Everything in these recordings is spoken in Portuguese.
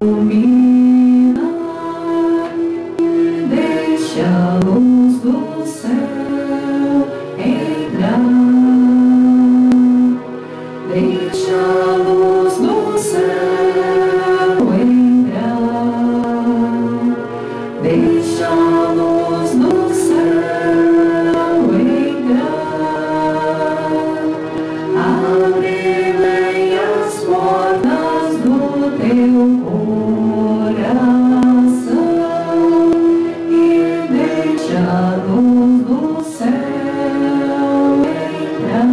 iluminar, deixa a luz do céu entrar, deixa a luz do céu entrar, deixa a luz do céu entrar, abre bem as portas do teu coração e deixa a luz do céu entrar.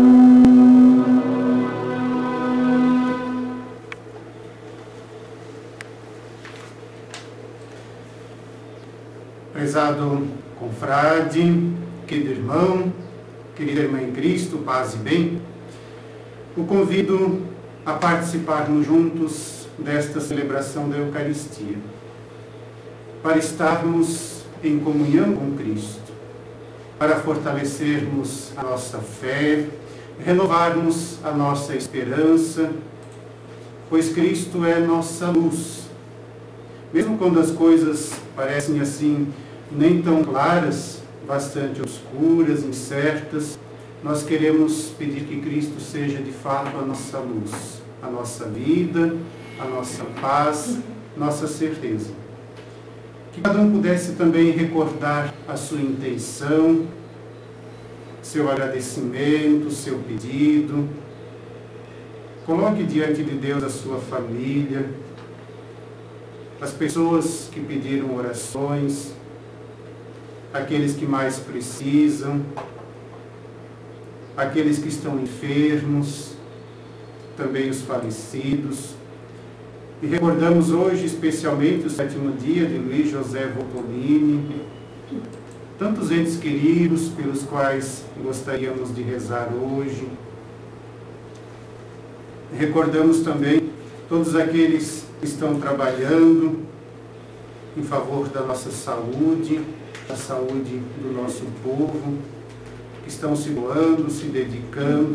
Prezado confrade, querido irmão, querida irmã em Cristo, paz e bem, o convido a participarmos juntos desta celebração da Eucaristia, para estarmos em comunhão com Cristo, para fortalecermos a nossa fé, renovarmos a nossa esperança, pois Cristo é nossa luz. Mesmo quando as coisas parecem assim nem tão claras, bastante obscuras, incertas, nós queremos pedir que Cristo seja de fato a nossa luz, a nossa vida, a nossa paz, nossa certeza. Que cada um pudesse também recordar a sua intenção, seu agradecimento, seu pedido. Coloque diante de Deus a sua família, as pessoas que pediram orações, aqueles que mais precisam, aqueles que estão enfermos, também os falecidos. E recordamos hoje especialmente o 7º dia de Luiz José Voltolini, tantos entes queridos pelos quais gostaríamos de rezar hoje. Recordamos também todos aqueles que estão trabalhando em favor da nossa saúde, da saúde do nosso povo, que estão se doando, se dedicando.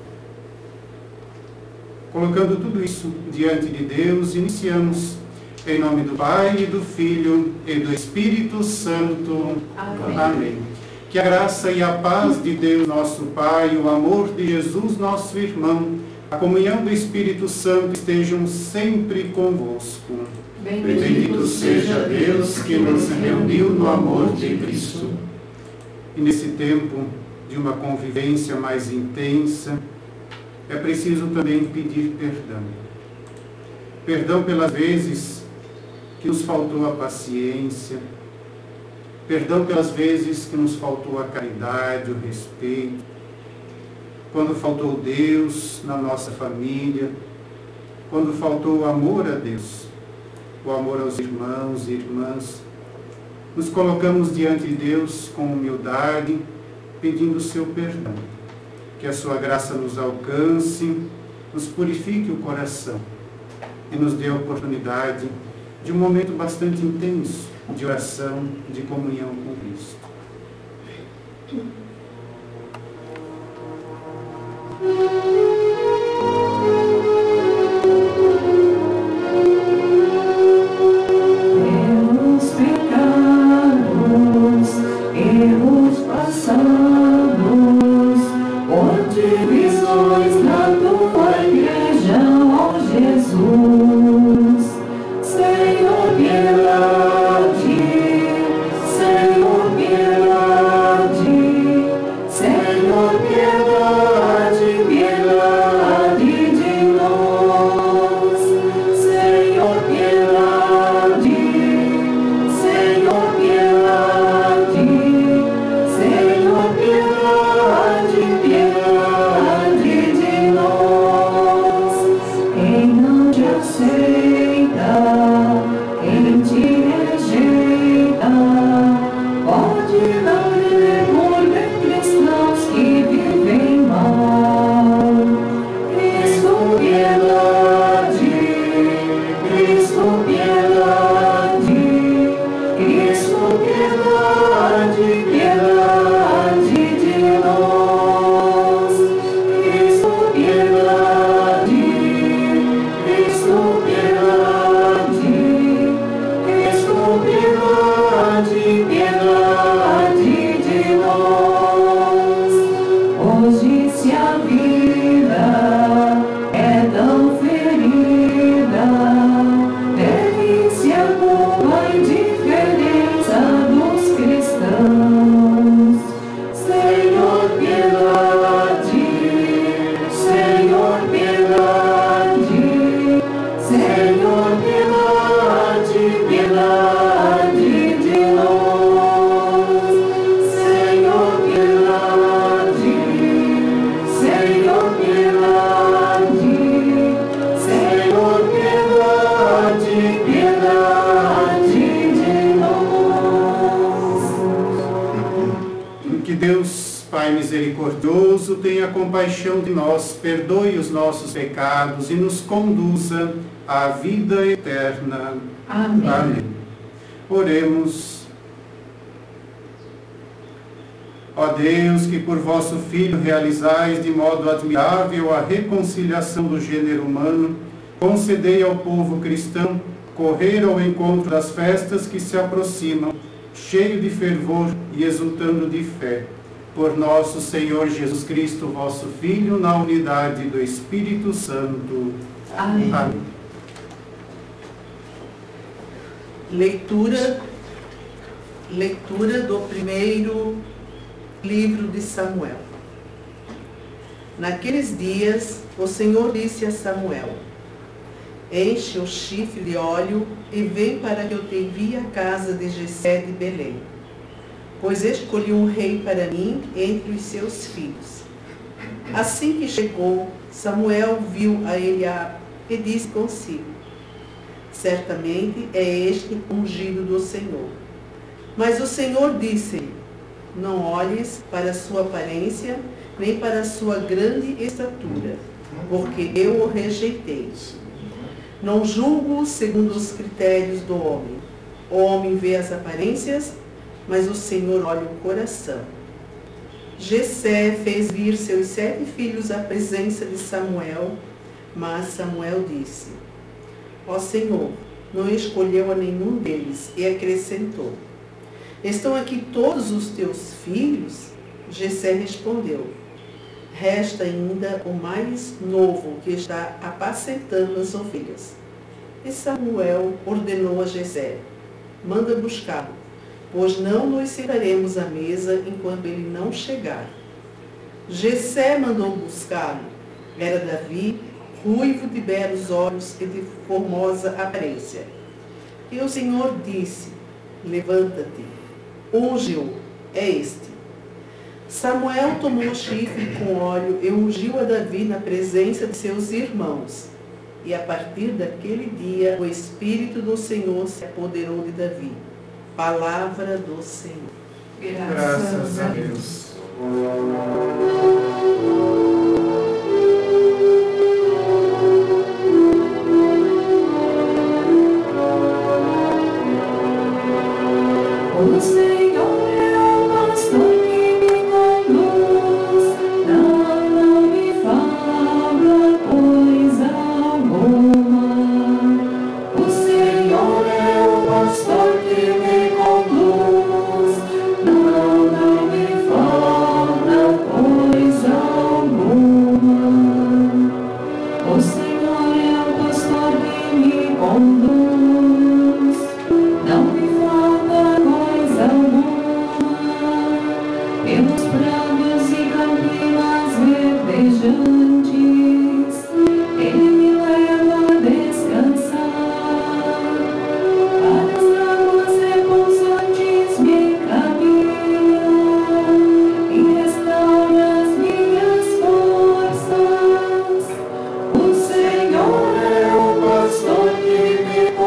Colocando tudo isso diante de Deus, iniciamos em nome do Pai, e do Filho e do Espírito Santo. Amém. Amém. Que a graça e a paz de Deus, nosso Pai, o amor de Jesus, nosso irmão, a comunhão do Espírito Santo estejam sempre convosco. Bendito seja Deus que nos reuniu no amor de Cristo. E nesse tempo de uma convivência mais intensa, é preciso também pedir perdão. Perdão pelas vezes que nos faltou a paciência, perdão pelas vezes que nos faltou a caridade, o respeito, quando faltou Deus na nossa família, quando faltou o amor a Deus, o amor aos irmãos e irmãs. Nos colocamos diante de Deus com humildade, pedindo o seu perdão. Que a sua graça nos alcance, nos purifique o coração e nos dê a oportunidade de um momento bastante intenso de oração, de comunhão com Cristo. Pelos pecados, erros passados, por divisões na tua igreja, ó Jesus, Senhor, piedade, Senhor, piedade. tenha compaixão de nós, perdoe os nossos pecados e nos conduza à vida eterna. Amém. Amém. Oremos. Ó Deus, que por vosso Filho realizais de modo admirável a reconciliação do gênero humano, concedei ao povo cristão correr ao encontro das festas que se aproximam, cheio de fervor e exultando de fé. Por nosso Senhor Jesus Cristo, vosso Filho, na unidade do Espírito Santo. Amém. Amém. Leitura do primeiro livro de Samuel. Naqueles dias, o Senhor disse a Samuel: enche o chifre de óleo e vem para que eu te envie à casa de Jessé de Belém, pois escolhi um rei para mim entre os seus filhos. Assim que chegou, Samuel viu a Eliabe e disse consigo: certamente é este ungido do Senhor. Mas o Senhor disse-lhe: não olhes para a sua aparência, nem para a sua grande estatura, porque eu o rejeitei. Não julgo segundo os critérios do homem. O homem vê as aparências, mas o Senhor olha o coração. Jessé fez vir seus 7 filhos à presença de Samuel, mas Samuel disse: ó Senhor, não escolheu a nenhum deles, e acrescentou: estão aqui todos os teus filhos? Jessé respondeu: resta ainda o mais novo, que está apacentando as ovelhas. E Samuel ordenou a Jessé: manda buscá-lo, pois não nos sentaremos à mesa enquanto ele não chegar. Jessé mandou buscá-lo. Era Davi, ruivo de belos olhos e de formosa aparência. E o Senhor disse: levanta-te, unge-o, é este. Samuel tomou o chifre com óleo e ungiu a Davi na presença de seus irmãos. E a partir daquele dia, o Espírito do Senhor se apoderou de Davi. Palavra do Senhor. Graças a Deus. O Senhor é o pastor que me conduz, não me falta coisa alguma. O Senhor é o pastor que me conduz, não me falta coisa alguma. O Senhor é o pastor que me conduz, não me falta coisa alguma. Pelos prados e campinas verdejantes, Ele me leva a descansar. Para as águas repousantes me encaminha e restaura as minhas forças. O Senhor é o pastor que me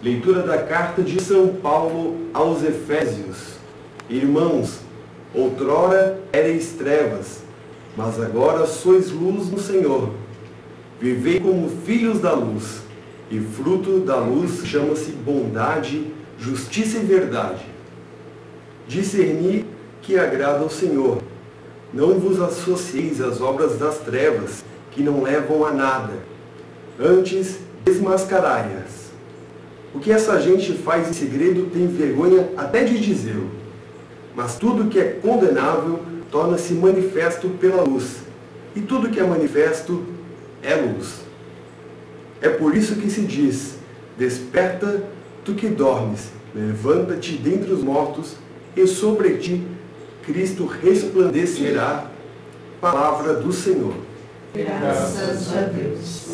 Leitura da carta de São Paulo aos Efésios. Irmãos, outrora erais trevas, mas agora sois luz no Senhor. Vivei como filhos da luz, e fruto da luz chama-se bondade, justiça e verdade. Discerni que agrada ao Senhor. Não vos associeis às obras das trevas, que não levam a nada. Antes, desmascarai-as. O que essa gente faz em segredo tem vergonha até de dizê-lo. Mas tudo que é condenável torna-se manifesto pela luz. E tudo que é manifesto é luz. É por isso que se diz: desperta, tu que dormes, levanta-te dentre os mortos, e sobre ti Cristo resplandecerá. Palavra do Senhor. Graças a Deus.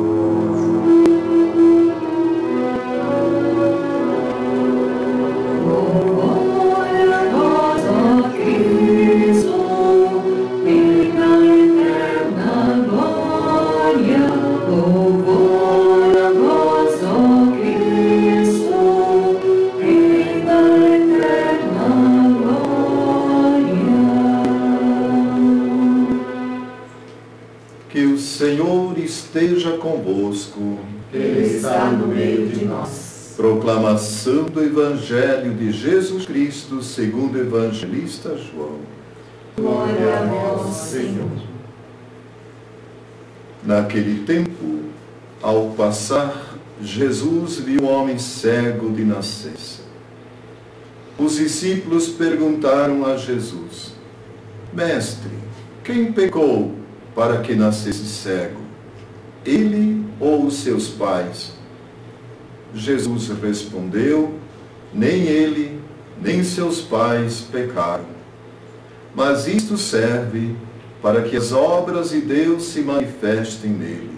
Que o Senhor esteja convosco. Ele está no meio de nós. Proclamação do Evangelho de Jesus Cristo segundo o evangelista João. Glória a vós, Senhor. Naquele tempo, ao passar, Jesus viu um homem cego de nascença. Os discípulos perguntaram a Jesus: Mestre, quem pecou para que nascesse cego, ele ou os seus pais? Jesus respondeu: nem ele, nem seus pais pecaram. Mas isto serve para que as obras de Deus se manifestem nele.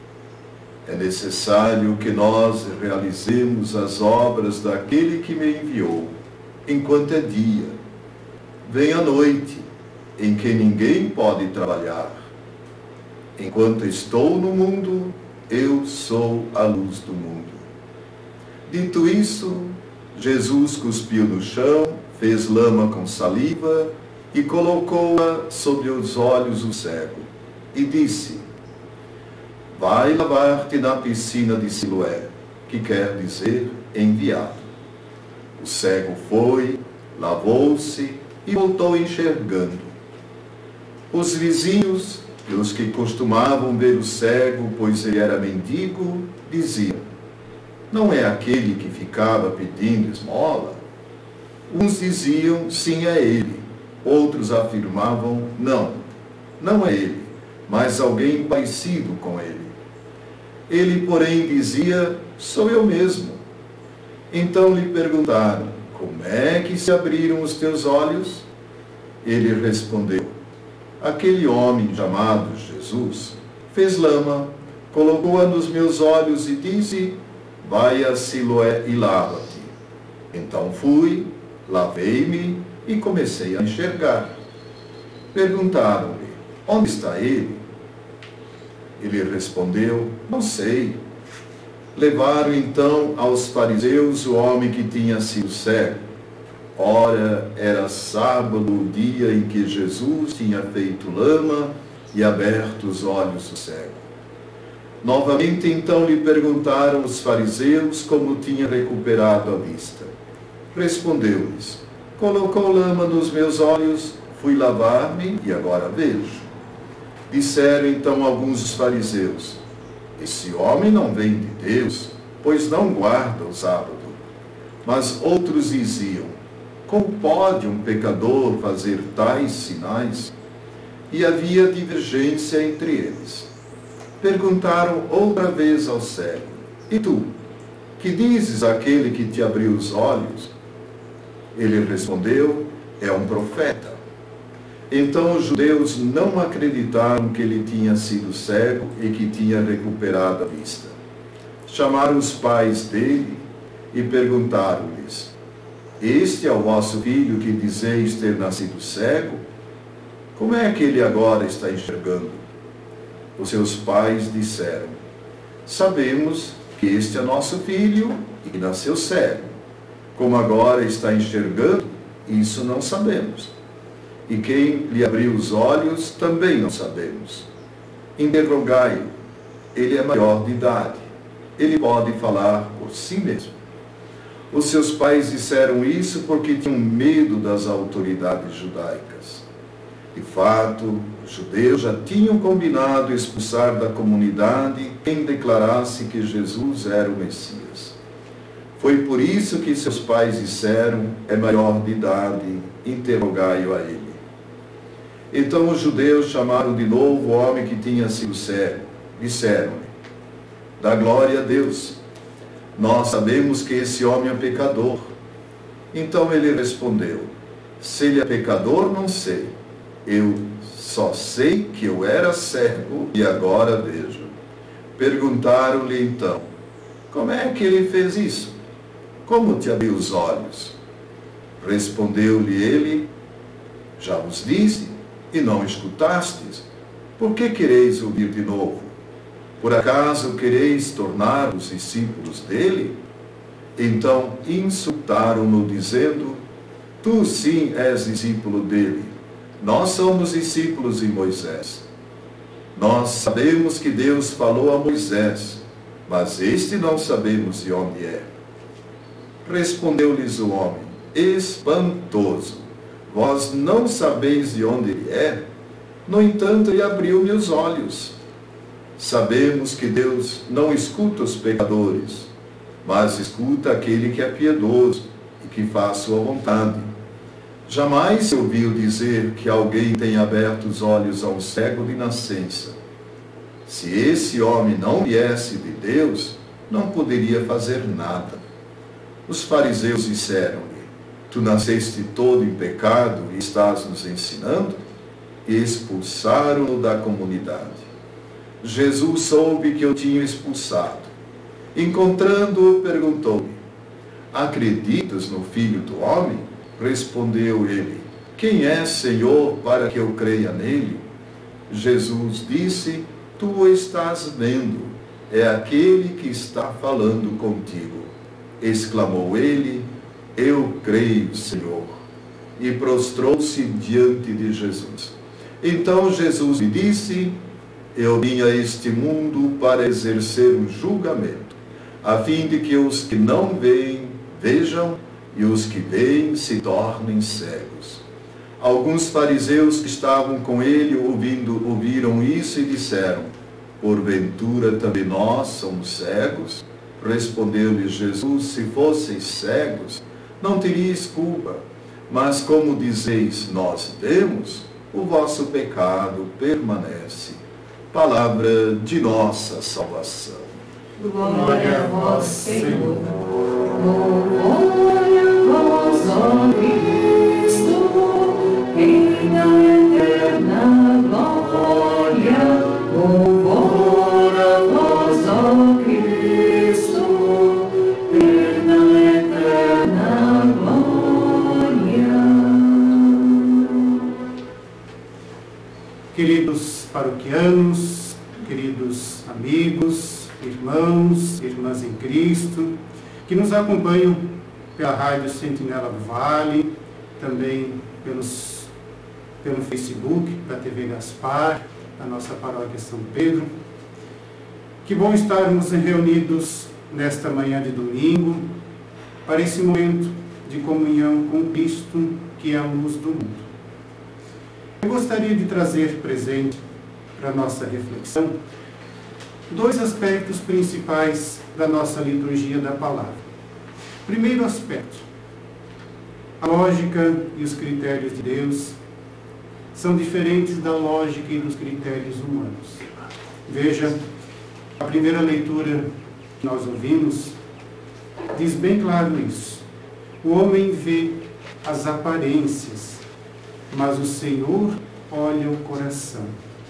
É necessário que nós realizemos as obras daquele que me enviou, enquanto é dia. Vem a noite, em que ninguém pode trabalhar. Enquanto estou no mundo, eu sou a luz do mundo. Dito isso, Jesus cuspiu no chão, fez lama com saliva e colocou-a sobre os olhos do cego. E disse: vai lavar-te na piscina de Siloé, que quer dizer enviado. O cego foi, lavou-se e voltou enxergando. Os vizinhos e os que costumavam ver o cego, pois ele era mendigo, diziam: não é aquele que ficava pedindo esmola? Uns diziam: sim, é ele. Outros afirmavam: não, não é ele, mas alguém parecido com ele. Ele, porém, dizia: sou eu mesmo. Então lhe perguntaram: como é que se abriram os teus olhos? Ele respondeu: aquele homem chamado Jesus fez lama, colocou-a nos meus olhos e disse: vai a Siloé e lava-te. Então fui, lavei-me e comecei a enxergar. Perguntaram-lhe: onde está ele? Ele respondeu: não sei. Levaram então aos fariseus o homem que tinha sido cego. Ora, era sábado, o dia em que Jesus tinha feito lama e aberto os olhos do cego. Novamente então lhe perguntaram os fariseus como tinha recuperado a vista. Respondeu-lhes: colocou lama nos meus olhos, fui lavar-me e agora vejo. Disseram então alguns dos fariseus: esse homem não vem de Deus, pois não guarda o sábado. Mas outros diziam: como pode um pecador fazer tais sinais? E havia divergência entre eles. Perguntaram outra vez ao cego: e tu, que dizes àquele que te abriu os olhos? Ele respondeu: é um profeta. Então os judeus não acreditaram que ele tinha sido cego e que tinha recuperado a vista. Chamaram os pais dele e perguntaram-lhes: este é o vosso filho que dizeis ter nascido cego? Como é que ele agora está enxergando? Os seus pais disseram: sabemos que este é nosso filho e nasceu cego. Como agora está enxergando, isso não sabemos. E quem lhe abriu os olhos, também não sabemos. Interrogai-o, ele é maior de idade. Ele pode falar por si mesmo. Os seus pais disseram isso porque tinham medo das autoridades judaicas. De fato, os judeus já tinham combinado expulsar da comunidade quem declarasse que Jesus era o Messias. Foi por isso que seus pais disseram, é maior de idade, interrogai-o a ele. Então os judeus chamaram de novo o homem que tinha sido cego. Disseram-lhe, dá glória a Deus. Nós sabemos que esse homem é pecador. Então ele respondeu, se ele é pecador, não sei. Eu só sei que eu era cego e agora vejo. Perguntaram-lhe então, como é que ele fez isso? Como te abriu os olhos? Respondeu-lhe ele, já vos disse, e não escutastes. Por que quereis ouvir de novo? Por acaso quereis tornar-vos discípulos dele? Então insultaram-no, dizendo, tu sim és discípulo dele. Nós somos discípulos de Moisés. Nós sabemos que Deus falou a Moisés, mas este não sabemos de onde é. Respondeu-lhes o homem, espantoso. Vós não sabeis de onde ele é? No entanto, ele abriu-me os olhos. Sabemos que Deus não escuta os pecadores, mas escuta aquele que é piedoso e que faz sua vontade. Jamais se ouviu dizer que alguém tenha aberto os olhos a um cego de nascença. Se esse homem não viesse de Deus, não poderia fazer nada. Os fariseus disseram-lhe, tu nasceste todo em pecado e estás nos ensinando? E expulsaram-no da comunidade. Jesus soube que eu tinha expulsado. Encontrando-o, perguntou-lhe, acreditas no Filho do Homem? Respondeu ele, quem é, Senhor, para que eu creia nele? Jesus disse, tu o estás vendo, é aquele que está falando contigo. Exclamou ele, eu creio, Senhor. E prostrou-se diante de Jesus. Então Jesus lhe disse, eu vim a este mundo para exercer um julgamento, a fim de que os que não veem, vejam, e os que veem se tornem cegos. Alguns fariseus que estavam com ele ouviram isso e disseram, porventura também nós somos cegos? Respondeu-lhe Jesus, se fosseis cegos, não teríeis culpa, mas como dizeis, nós vemos, o vosso pecado permanece. Palavra de nossa salvação. Glória a vós, Senhor. Glória a vós, ó Cristo, e na eterna glória. Louvor a vós, ó Cristo, e na eterna glória. Queridos paroquianos, queridos amigos, irmãos, irmãs em Cristo, que nos acompanham pela Rádio Sentinela do Vale, também pelo Facebook, da TV Gaspar, da nossa paróquia São Pedro. Que bom estarmos reunidos nesta manhã de domingo, para esse momento de comunhão com Cristo, que é a luz do mundo. Eu gostaria de trazer presente para a nossa reflexão dois aspectos principais da nossa liturgia da palavra. Primeiro aspecto, a lógica e os critérios de Deus são diferentes da lógica e dos critérios humanos. Veja, a primeira leitura que nós ouvimos diz bem claro isso. O homem vê as aparências, mas o Senhor olha o coração.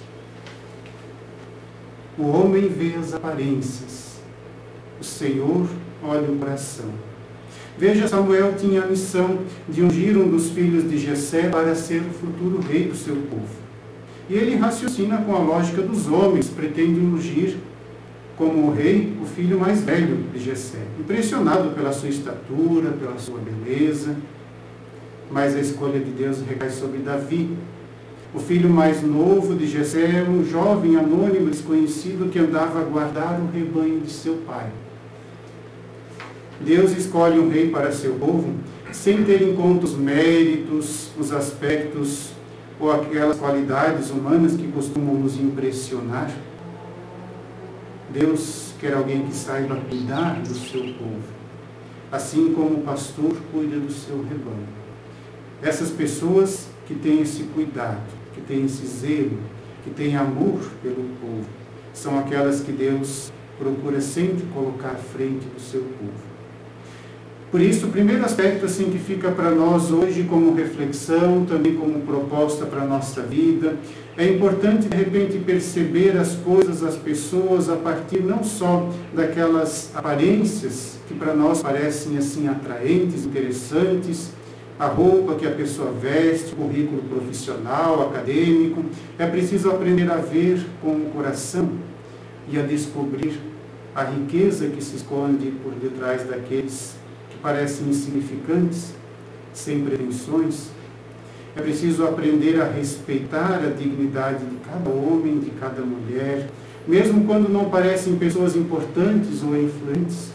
O homem vê as aparências, o Senhor olha o coração. Veja, Samuel tinha a missão de ungir um dos filhos de Jessé para ser o futuro rei do seu povo. E ele raciocina com a lógica dos homens, pretende ungir como o rei, o filho mais velho de Jessé, impressionado pela sua estatura, pela sua beleza, mas a escolha de Deus recai sobre Davi, o filho mais novo de Jessé, um jovem anônimo desconhecido que andava a guardar o rebanho de seu pai. Deus escolhe um rei para seu povo sem ter em conta os méritos, os aspectos ou aquelas qualidades humanas que costumam nos impressionar. Deus quer alguém que saiba cuidar do seu povo, assim como o pastor cuida do seu rebanho. Essas pessoas que têm esse cuidado, que têm esse zelo, que têm amor pelo povo, são aquelas que Deus procura sempre colocar à frente do seu povo. Por isso, o primeiro aspecto assim, que fica para nós hoje como reflexão, também como proposta para a nossa vida, é importante, de repente, perceber as coisas, as pessoas, a partir não só daquelas aparências que para nós parecem assim atraentes, interessantes, a roupa que a pessoa veste, o currículo profissional, acadêmico. É preciso aprender a ver com o coração e a descobrir a riqueza que se esconde por detrás daqueles que parecem insignificantes, sem pretensões. É preciso aprender a respeitar a dignidade de cada homem, de cada mulher, mesmo quando não parecem pessoas importantes ou influentes.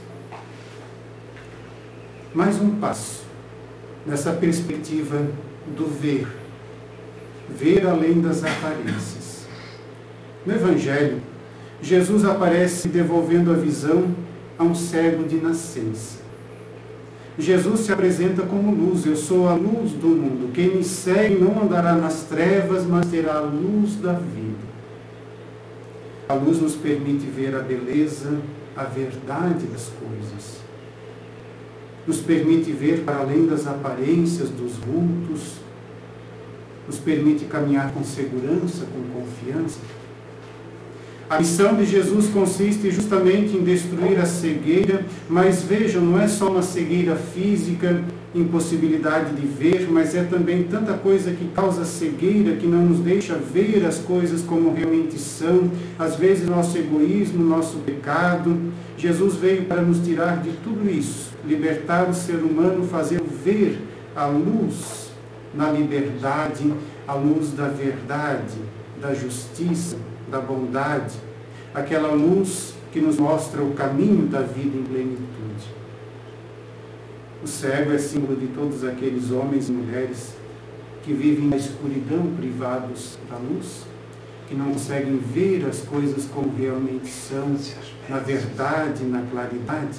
Mais um passo nessa perspectiva do ver. Ver além das aparências. No Evangelho, Jesus aparece devolvendo a visão a um cego de nascença. Jesus se apresenta como luz. Eu sou a luz do mundo. Quem me segue não andará nas trevas, mas terá a luz da vida. A luz nos permite ver a beleza, a verdade das coisas. Nos permite ver para além das aparências, dos vultos. Nos permite caminhar com segurança, com confiança. A missão de Jesus consiste justamente em destruir a cegueira, mas vejam, não é só uma cegueira física, impossibilidade de ver, mas é também tanta coisa que causa cegueira, que não nos deixa ver as coisas como realmente são, às vezes nosso egoísmo, nosso pecado. Jesus veio para nos tirar de tudo isso, libertar o ser humano, fazê-lo ver a luz na liberdade, a luz da verdade, da justiça, da bondade, aquela luz que nos mostra o caminho da vida em plenitude. O cego é símbolo de todos aqueles homens e mulheres que vivem na escuridão, privados da luz, que não conseguem ver as coisas como realmente são, na verdade, na claridade.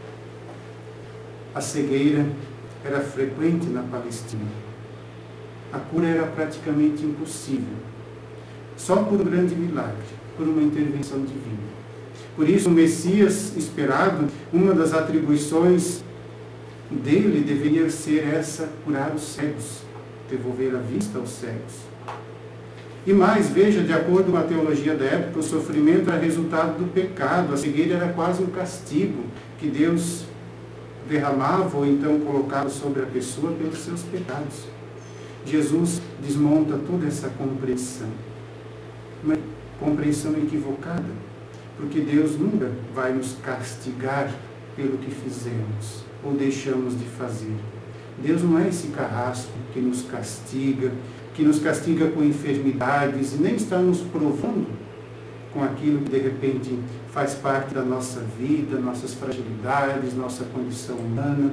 A cegueira era frequente na Palestina. A cura era praticamente impossível. Só por um grande milagre, por uma intervenção divina. Por isso, o Messias esperado, uma das atribuições dele deveria ser essa: curar os cegos, devolver a vista aos cegos. E mais, veja, de acordo com a teologia da época, o sofrimento era resultado do pecado, a cegueira era quase um castigo que Deus derramava ou então colocava sobre a pessoa pelos seus pecados. Jesus desmonta toda essa compreensão. Uma compreensão equivocada, porque Deus nunca vai nos castigar pelo que fizemos ou deixamos de fazer. Deus não é esse carrasco que nos castiga com enfermidades, e nem está nos provando com aquilo que de repente faz parte da nossa vida, nossas fragilidades, nossa condição humana.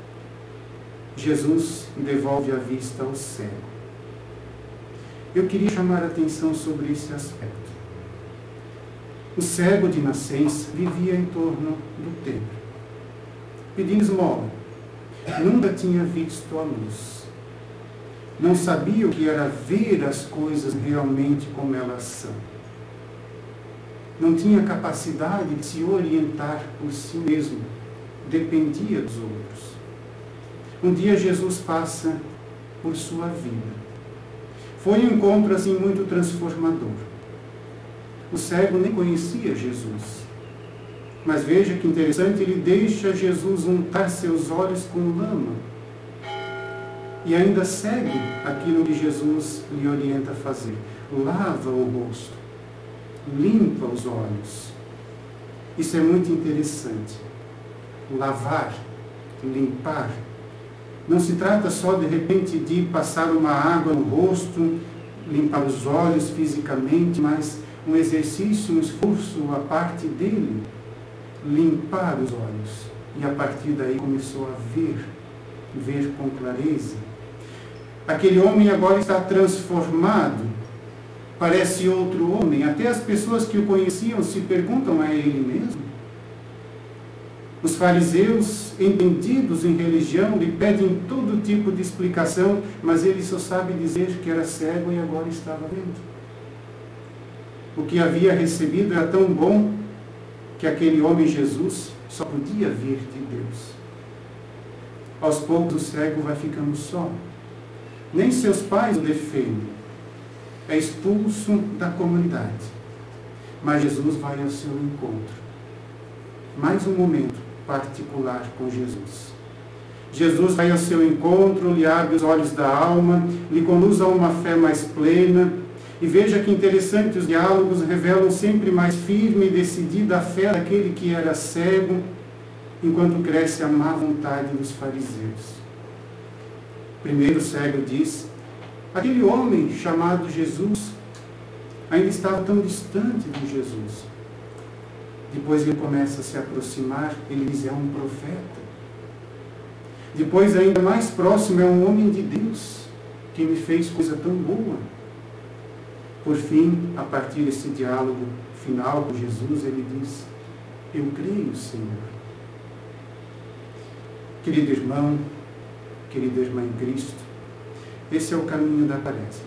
Jesus devolve a vista ao cego. Eu queria chamar a atenção sobre esse aspecto. O cego de nascença vivia em torno do templo, pedindo esmola. Nunca tinha visto a luz. Não sabia o que era ver as coisas realmente como elas são. Não tinha capacidade de se orientar por si mesmo. Dependia dos outros. Um dia Jesus passa por sua vida. Foi um encontro assim muito transformador. O cego nem conhecia Jesus. Mas veja que interessante, ele deixa Jesus untar seus olhos com lama. E ainda segue aquilo que Jesus lhe orienta a fazer. Lava o rosto. Limpa os olhos. Isso é muito interessante. Lavar, limpar. Não se trata só, de repente, de passar uma água no rosto, limpar os olhos fisicamente, mas um exercício, um esforço à parte dele, limpar os olhos. E a partir daí começou a ver com clareza. Aquele homem agora está transformado, parece outro homem. Até as pessoas que o conheciam se perguntam a ele mesmo. Os fariseus, entendidos em religião, lhe pedem todo tipo de explicação, mas ele só sabe dizer que era cego e agora estava vendo. O que havia recebido era tão bom que aquele homem Jesus só podia vir de Deus. Aos poucos o cego vai ficando só. Nem seus pais o defendem. É expulso da comunidade. Mas Jesus vai ao seu encontro. Mais um momento particular com Jesus. Jesus vai ao seu encontro, lhe abre os olhos da alma, lhe conduz a uma fé mais plena. E veja que interessante, os diálogos revelam sempre mais firme e decidida a fé daquele que era cego, enquanto cresce a má vontade dos fariseus. Primeiro o cego diz: aquele homem chamado Jesus ainda estava tão distante de Jesus. Depois ele começa a se aproximar, ele diz: é um profeta. Depois, ainda mais próximo, é um homem de Deus, que me fez coisa tão boa. Por fim, a partir desse diálogo final com Jesus, ele diz: eu creio, Senhor. Querido irmão, querida irmã em Cristo, esse é o caminho da Quaresma.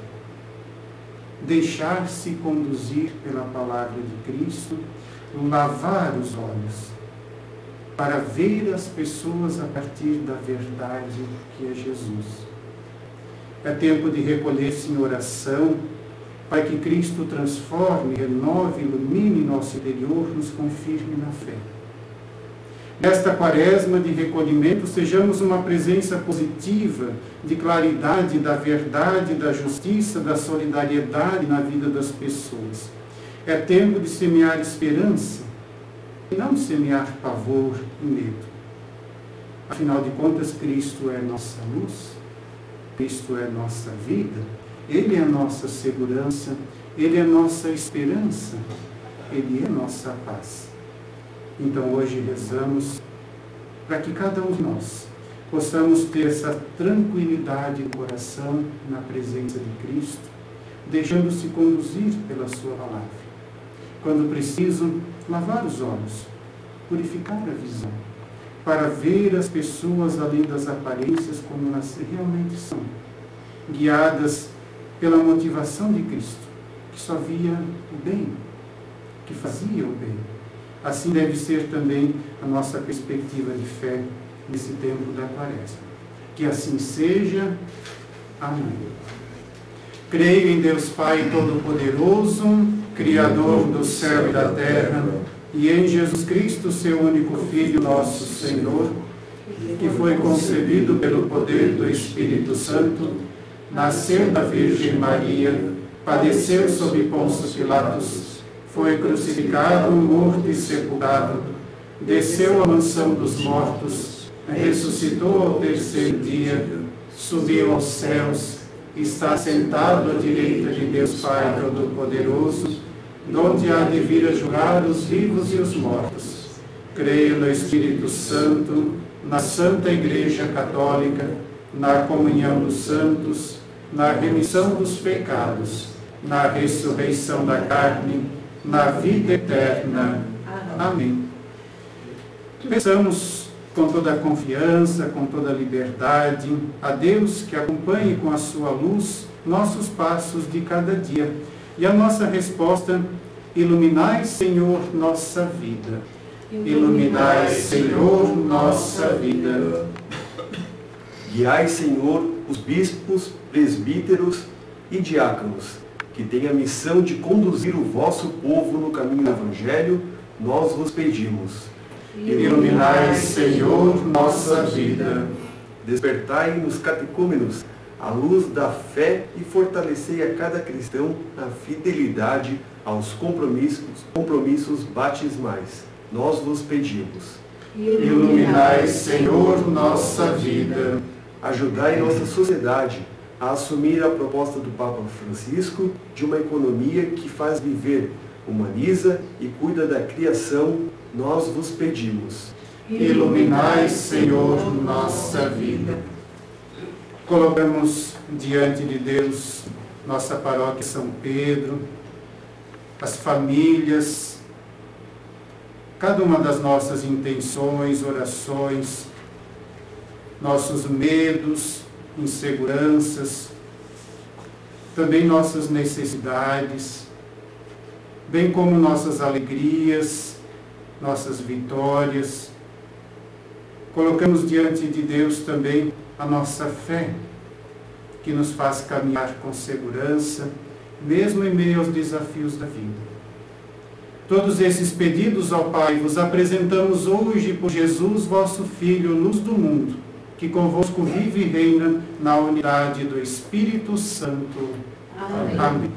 Deixar-se conduzir pela palavra de Cristo, lavar os olhos, para ver as pessoas a partir da verdade que é Jesus. É tempo de recolher-se em oração, para que Cristo transforme, renove, ilumine nosso interior, nos confirme na fé. Nesta Quaresma de recolhimento, sejamos uma presença positiva, de claridade, da verdade, da justiça, da solidariedade na vida das pessoas. É tempo de semear esperança, e não de semear pavor e medo. Afinal de contas, Cristo é nossa luz, Cristo é nossa vida, Ele é nossa segurança, Ele é nossa esperança, Ele é nossa paz. Então hoje rezamos para que cada um de nós possamos ter essa tranquilidade no coração, na presença de Cristo, deixando-se conduzir pela sua palavra. Quando preciso, lavar os olhos, purificar a visão, para ver as pessoas além das aparências como elas realmente são, guiadas pela motivação de Cristo, que só via o bem, que fazia o bem. Assim deve ser também a nossa perspectiva de fé nesse tempo da Quaresma. Que assim seja. Amém. Creio em Deus Pai Todo-Poderoso, Criador do céu e da terra, e em Jesus Cristo, seu único Filho, nosso Senhor, que foi concebido pelo poder do Espírito Santo, nasceu da Virgem Maria, padeceu sob Pôncio Pilatos, foi crucificado, morto e sepultado, desceu à mansão dos mortos, ressuscitou ao terceiro dia, subiu aos céus, está sentado à direita de Deus Pai Todo-Poderoso, donde há de vir a julgar os vivos e os mortos. Creio no Espírito Santo, na Santa Igreja Católica, na comunhão dos santos, na remissão dos pecados, na ressurreição da carne, na vida eterna. Amém. Peçamos com toda a confiança, com toda a liberdade, a Deus que acompanhe com a sua luz nossos passos de cada dia. E a nossa resposta: iluminai, Senhor, nossa vida. Iluminai, Senhor, nossa vida. Guiai, Senhor, os bispos, presbíteros e diáconos, que têm a missão de conduzir o vosso povo no caminho do Evangelho, nós vos pedimos. Iluminai, Senhor, nossa vida. Despertai nos catecúmenos a luz da fé e fortalecei a cada cristão na fidelidade aos compromissos batismais. nós vos pedimos. Iluminai, Senhor, nossa vida. Ajudai nossa sociedade a assumir a proposta do Papa Francisco de uma economia que faz viver, humaniza e cuida da criação, nós vos pedimos. Iluminai, Senhor, nossa vida. Colocamos diante de Deus nossa paróquia São Pedro, as famílias, cada uma das nossas intenções, orações, nossos medos, inseguranças, também nossas necessidades, bem como nossas alegrias, nossas vitórias. Colocamos diante de Deus também a nossa fé, que nos faz caminhar com segurança, mesmo em meio aos desafios da vida. Todos esses pedidos ao Pai vos apresentamos hoje por Jesus, vosso Filho, luz do mundo, que convosco vive e reina na unidade do Espírito Santo. Amém. Amém.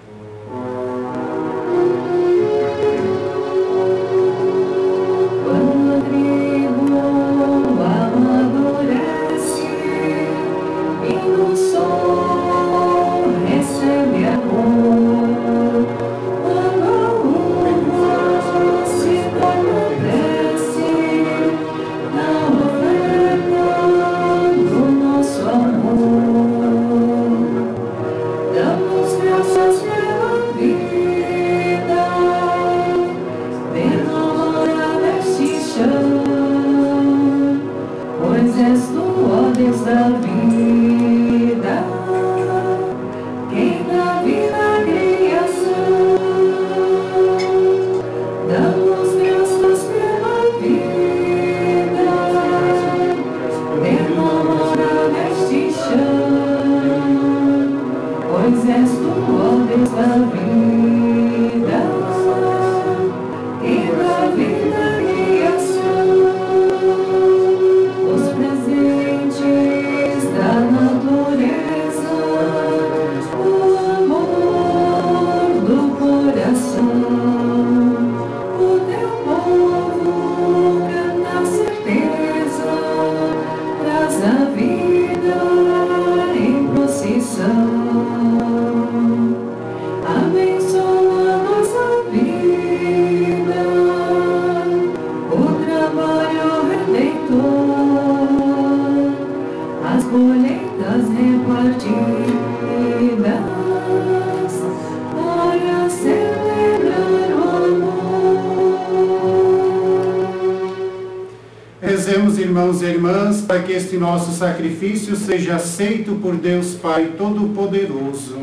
Rezemos, irmãos e irmãs, para que este nosso sacrifício seja aceito por Deus Pai Todo-Poderoso.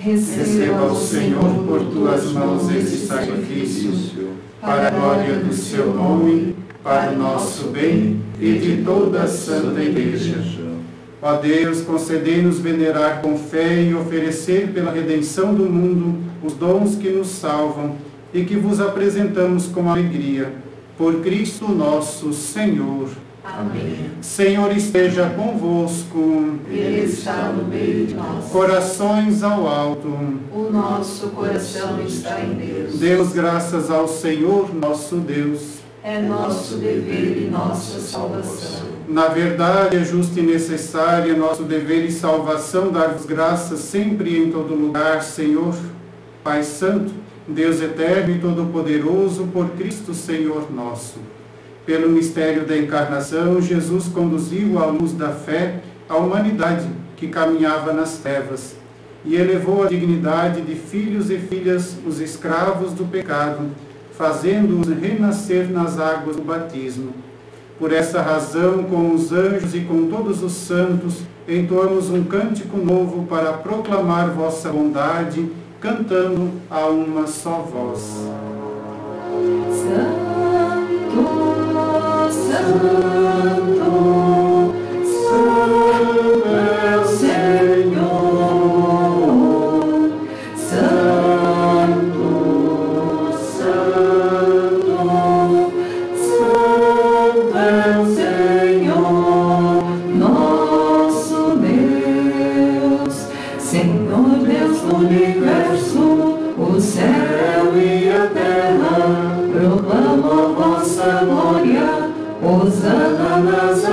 Receba o Senhor por tuas mãos esse sacrifício, para a glória do seu nome, para o nosso bem e de toda a Santa Igreja. Ó Deus, concedei-nos venerar com fé e oferecer pela redenção do mundo os dons que nos salvam e que vos apresentamos com alegria. Por Cristo nosso Senhor. Amém. Senhor esteja convosco. Ele está no meio de nós. Corações ao alto. O nosso coração está em Deus. Demos graças ao Senhor nosso Deus. É nosso dever e nossa salvação. Na verdade, é justo e necessário, nosso dever e salvação, dar-vos graças sempre e em todo lugar, Senhor, Pai Santo, Deus eterno e todo-poderoso, por Cristo Senhor nosso. Pelo mistério da encarnação, Jesus conduziu à luz da fé a humanidade que caminhava nas trevas e elevou à dignidade de filhos e filhas os escravos do pecado, fazendo-os renascer nas águas do batismo. Por essa razão, com os anjos e com todos os santos, entoamos um cântico novo para proclamar vossa bondade, cantando a uma só voz. Santo, Santo, Santo é o Senhor. Santo, Santo, Santo é o Senhor, nosso Deus, Senhor Deus do universo. O céu e a terra proclamam vossa Hosana nas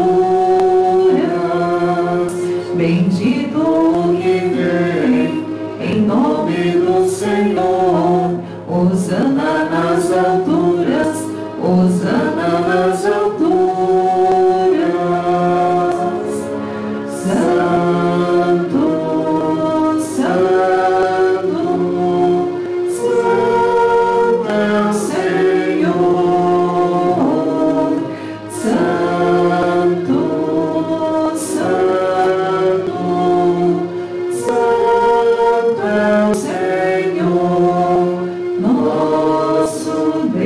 alturas, bendito o que vem, em nome do Senhor. Hosana nas alturas, Hosana nas alturas. Santo, Santo, Santo é o Senhor. Santo, Santo, Santo é o Senhor, nosso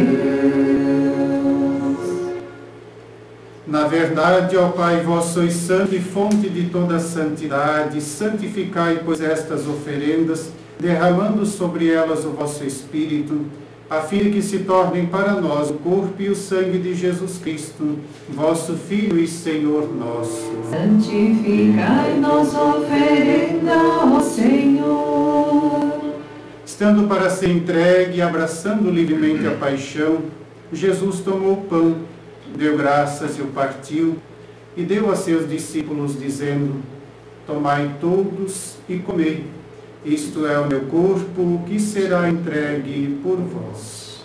Deus. Na verdade, ó Pai, vós sois santo e fonte de toda santidade. Santificai, pois, estas oferendas, derramando sobre elas o vosso Espírito, a fim de que se tornem para nós o corpo e o sangue de Jesus Cristo, vosso Filho e Senhor nosso. Santificai nossa oferenda, ó Senhor. Estando para ser entregue e abraçando livremente a paixão, Jesus tomou o pão, deu graças e o partiu, e deu a seus discípulos, dizendo: tomai todos e comei, isto é o meu corpo, que será entregue por vós.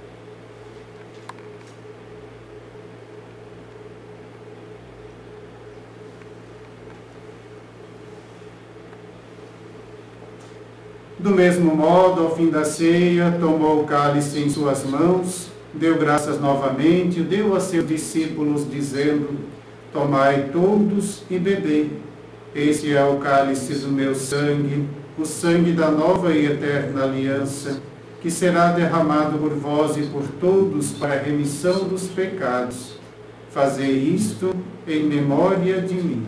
Do mesmo modo, ao fim da ceia, tomou o cálice em suas mãos, deu graças novamente, deu a seus discípulos, dizendo: tomai todos e bebei. Este é o cálice do meu sangue, o sangue da nova e eterna aliança, que será derramado por vós e por todos para a remissão dos pecados. Fazei isto em memória de mim.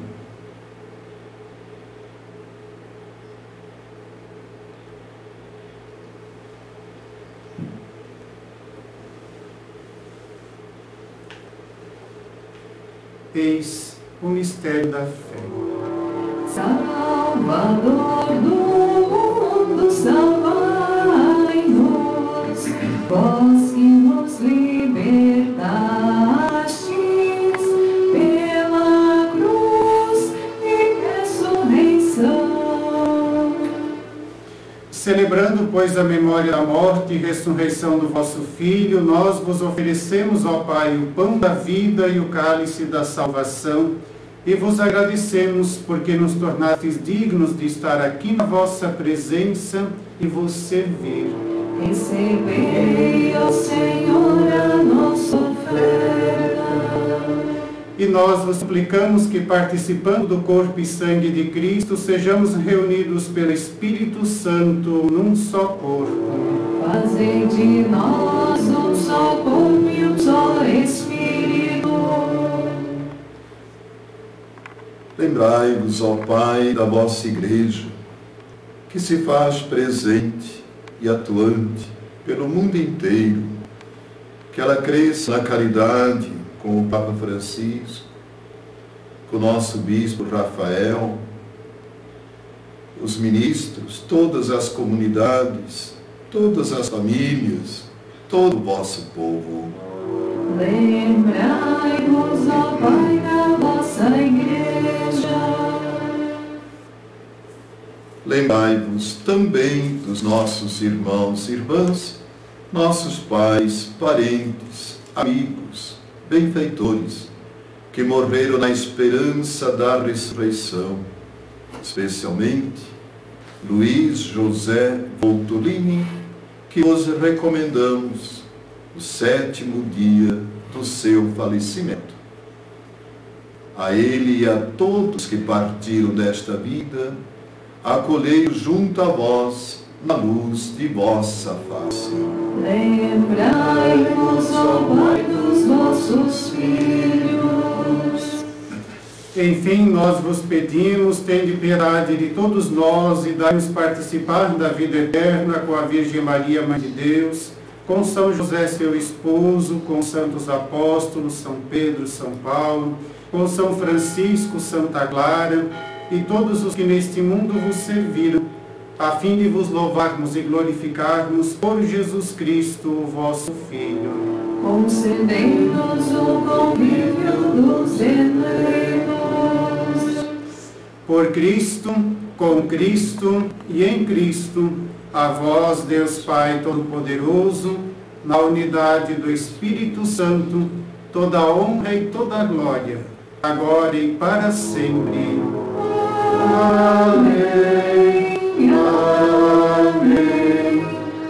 Eis o mistério da fé. Salvador do mundo, salvai-nos, vós que nos libertastes pela cruz e ressurreição. Celebrando, pois, a memória da morte e ressurreição do vosso Filho, nós vos oferecemos, ó Pai, o pão da vida e o cálice da salvação, e vos agradecemos porque nos tornastes dignos de estar aqui na vossa presença e vos servir. Recebei, ó Senhor, a nossa oferta. E nós vos suplicamos que, participando do corpo e sangue de Cristo, sejamos reunidos pelo Espírito Santo num só corpo. Fazei de nós um só corpo e um só Espírito. Lembrai-vos, ó Pai, da vossa Igreja, que se faz presente e atuante pelo mundo inteiro, que ela cresça na caridade com o Papa Francisco, com o nosso Bispo Rafael, os ministros, todas as comunidades, todas as famílias, todo o vosso povo. Lembrai-vos, ó Pai, da vossa Igreja. Lembrai-vos também dos nossos irmãos e irmãs, nossos pais, parentes, amigos, benfeitores, que morreram na esperança da ressurreição, especialmente Luiz José Voltolini, que os recomendamos o 7º dia do seu falecimento. A ele e a todos que partiram desta vida, acolhei-os junto a vós na luz de vossa face. Lembrai-vos, ó Pai, dos vossos filhos. Enfim, nós vos pedimos, tende piedade de todos nós e dai-nos participar da vida eterna com a Virgem Maria, Mãe de Deus, com São José, seu esposo, com os santos apóstolos, São Pedro, São Paulo, com São Francisco, Santa Clara e todos os que neste mundo vos serviram, a fim de vos louvarmos e glorificarmos por Jesus Cristo, vosso Filho. concedei-nos o convívio dos eleitos. Por Cristo, com Cristo e em Cristo, a vós, Deus Pai Todo-Poderoso, na unidade do Espírito Santo, toda a honra e toda a glória, agora e para sempre. Amém. Amém.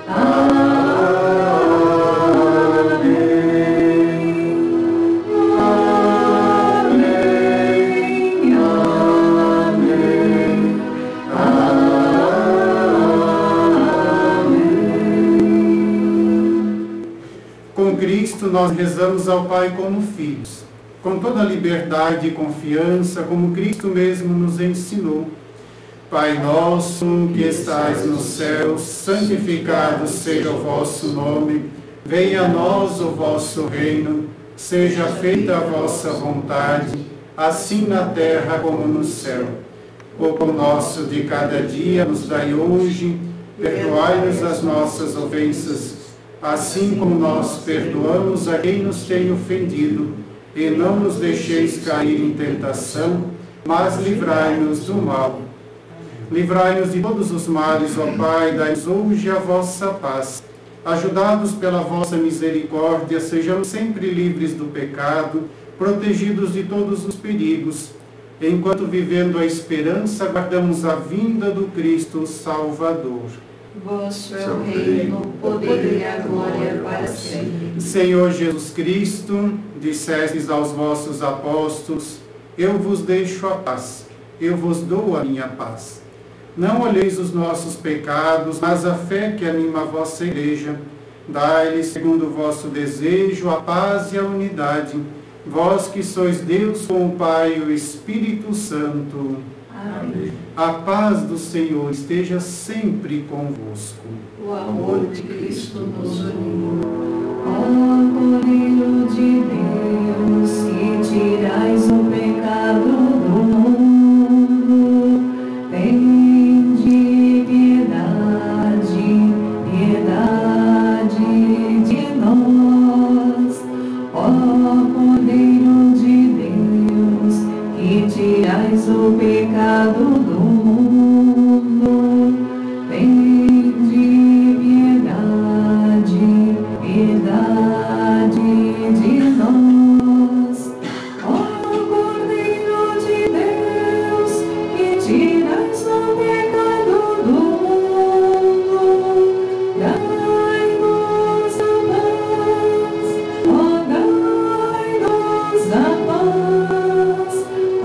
Com Cristo nós rezamos ao Pai como filhos, com toda a liberdade e confiança, como Cristo mesmo nos ensinou. Pai nosso que estais no céu, santificado seja o vosso nome. Venha a nós o vosso reino, seja feita a vossa vontade, assim na terra como no céu. O pão nosso de cada dia nos dai hoje, perdoai-nos as nossas ofensas, assim como nós perdoamos a quem nos tem ofendido, e não nos deixeis cair em tentação, mas livrai-nos do mal. Livrai-nos de todos os males, ó Pai, dai-nos hoje a vossa paz. Ajudados pela vossa misericórdia, sejamos sempre livres do pecado, protegidos de todos os perigos, enquanto vivendo a esperança, guardamos a vinda do Cristo Salvador. Vosso é o reino, o poder e a glória para sempre. Senhor Jesus Cristo, dissestes aos vossos apóstolos, eu vos deixo a paz, eu vos dou a minha paz. Não olheis os nossos pecados, mas a fé que anima a vossa igreja. Dai-lhe, segundo o vosso desejo, a paz e a unidade. Vós que sois Deus com o Pai e o Espírito Santo. Amém. A paz do Senhor esteja sempre convosco. O amor de Cristo nos uniu. Ó Cordeiro de Deus, que tirais o pecado do mundo, tende piedade, piedade de nós. Ó Cordeiro de Deus, que tirais o pecado do mundo, tende piedade, piedade de nós. Ó Cordeiro de Deus, que tirais o pecado do mundo, dai-nos a paz, ó, dai-nos a paz, a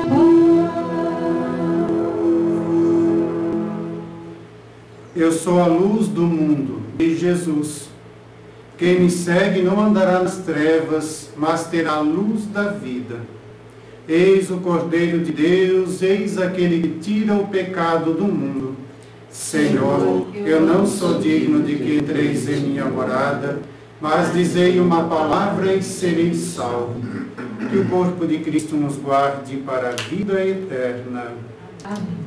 paz. Eu sou a luz do mundo, diz Jesus. Quem me segue não andará nas trevas, mas terá a luz da vida. Eis o Cordeiro de Deus, eis aquele que tira o pecado do mundo. Senhor, eu não sou digno de que entreis em minha morada, mas dizei uma palavra e serei salvo. Que o corpo de Cristo nos guarde para a vida eterna. Amém.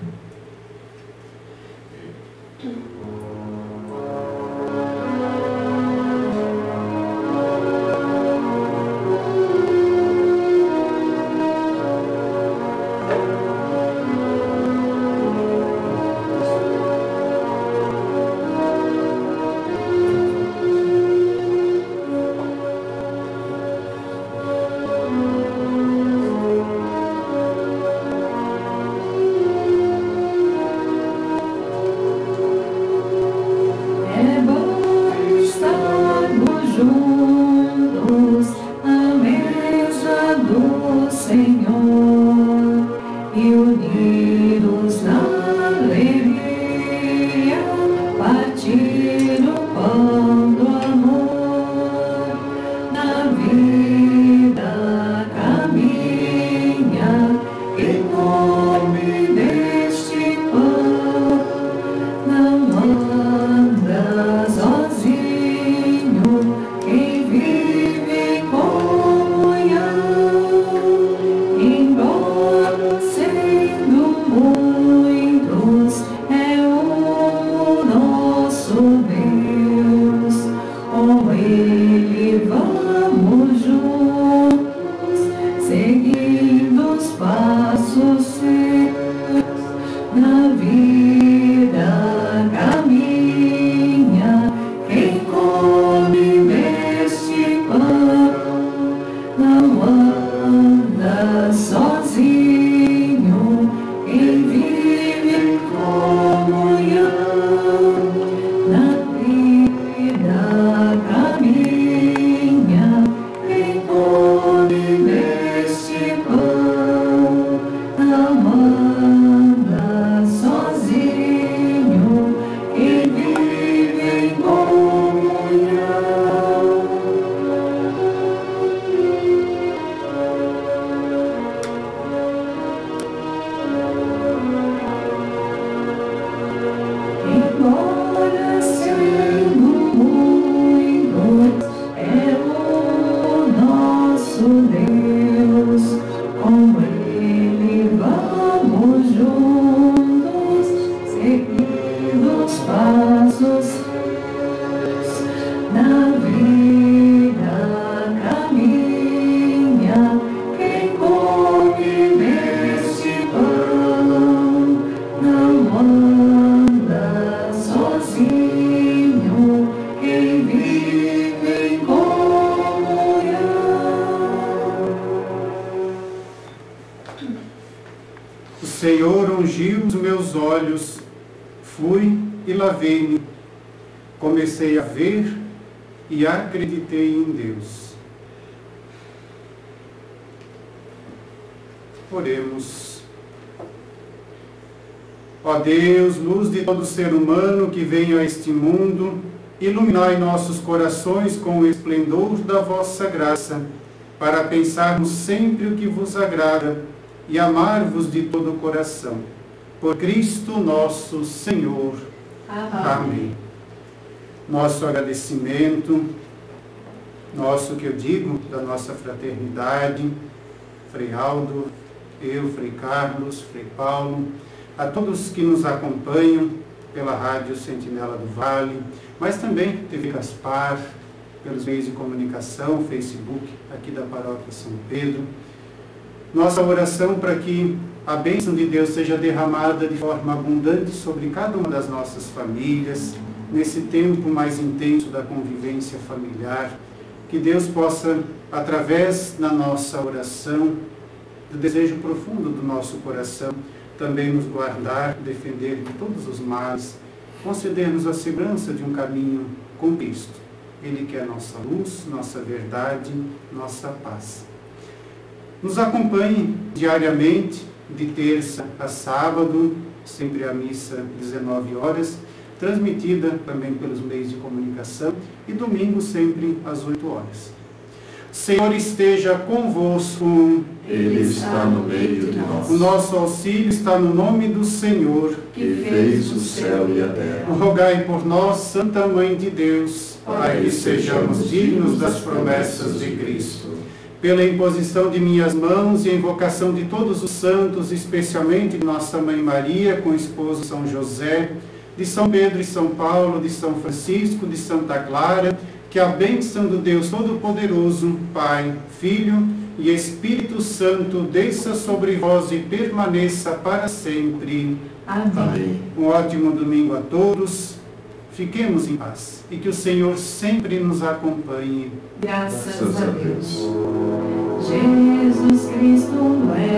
É bom estarmos juntos à mesa do Senhor e unidos na alegria, partir o pão do amor. Na vida caminha em nome deste pão. Não anda sozinho quem vive em comunhão, embora sendo muitos, é o nosso Deus. Com Ele vamos seguindo os passos seus, na vida caminha quem come deste pão, não anda sozinho, quem vive em comunhão, na vida caminha quem come deste pão, não anda sozinho, quem vive em comunhão. Embora sendo muitos, é o nosso Deus, com Ele vamos juntos, seguindo os passos seus, na vida caminha quem come deste pão, não anda sozinho, quem vive em comunhão. O Senhor ungiu os meus olhos, fui e lavei-me, comecei a ver e acreditei em Deus. Oremos. Ó Deus, luz de todo ser humano que venha a este mundo, iluminai nossos corações com o esplendor da vossa graça, para pensarmos sempre o que vos agrada e amar-vos de todo o coração. Por Cristo nosso Senhor. Amém. Nosso agradecimento, nosso que eu digo, da nossa fraternidade, Frei Aldo, eu, Frei Carlos, Frei Paulo, a todos que nos acompanham pela Rádio Sentinela do Vale, mas também TV Gaspar, pelos meios de comunicação, Facebook, aqui da Paróquia São Pedro. Nossa oração para que a bênção de Deus seja derramada de forma abundante sobre cada uma das nossas famílias, nesse tempo mais intenso da convivência familiar, que Deus possa, através da nossa oração, do desejo profundo do nosso coração, também nos guardar, defender de todos os males, conceder-nos a segurança de um caminho com Cristo. Ele que é nossa luz, nossa verdade, nossa paz. Nos acompanhe diariamente, de terça a sábado, sempre a missa 19 horas, transmitida também pelos meios de comunicação, e domingo sempre às 8 horas. Senhor esteja convosco. Ele está no meio de nós. O nosso auxílio está no nome do Senhor, Que fez o céu e a terra. Rogai por nós, Santa Mãe de Deus, para que sejamos dignos das promessas de Cristo. Pela imposição de minhas mãos e a invocação de todos os santos, especialmente de Nossa Mãe Maria, com o esposo São José, de São Pedro e São Paulo, de São Francisco, de Santa Clara, que a bênção do Deus Todo-Poderoso, Pai, Filho e Espírito Santo desça sobre vós e permaneça para sempre. Amém. Um ótimo domingo a todos. Fiquemos em paz e que o Senhor sempre nos acompanhe. Graças a Deus. Jesus Cristo é